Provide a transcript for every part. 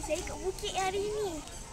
Saya kat bukit hari ni.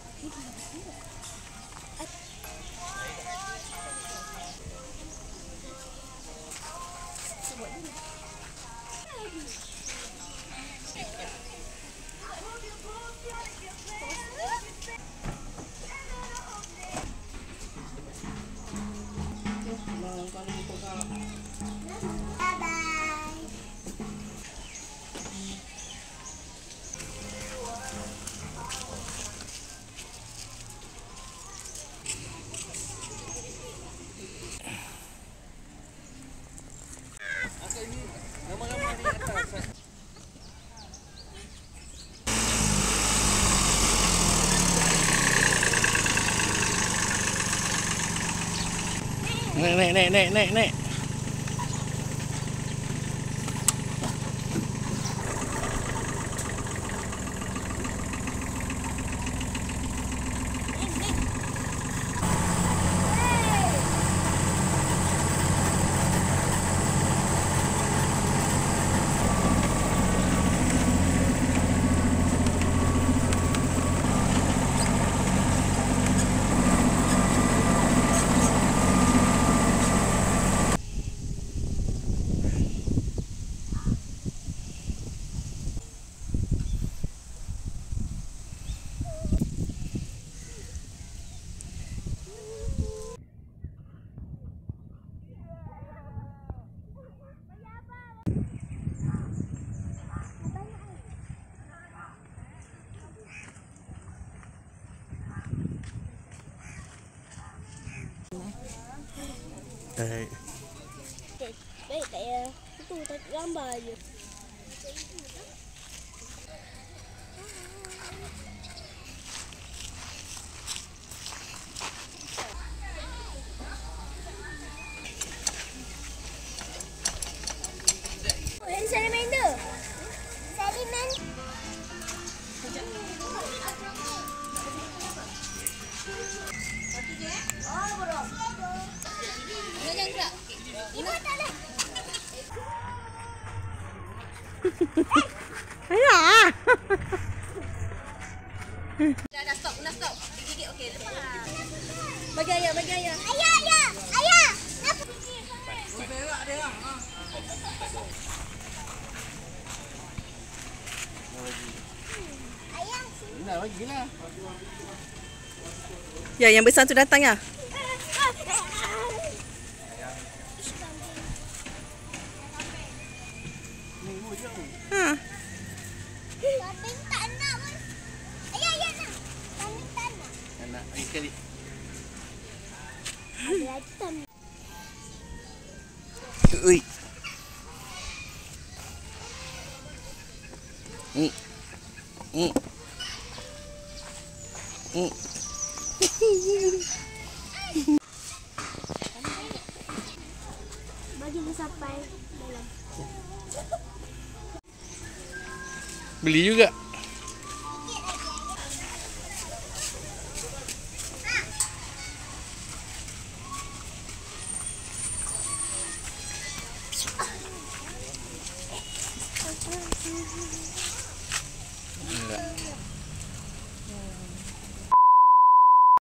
Naik. Baik. Baik tak ya? Itu tak gambar je. Yang salamander. Salamander. Oh, bro. Jangan gerak. Ibu tak ada. Ayah. Dah stop, Gigit okey, lepas. Bagi ayah. Ayah. Berak dia. Ayah. Dah bagilah. Ya, yang besar tu datang ya. Ha. Kambing tak nak pun. Ayah nak. Kambing tak nak. Nak lagi sekali. Ada lagi kambing. Ui. Bagi dia sampai dalam. Beli juga.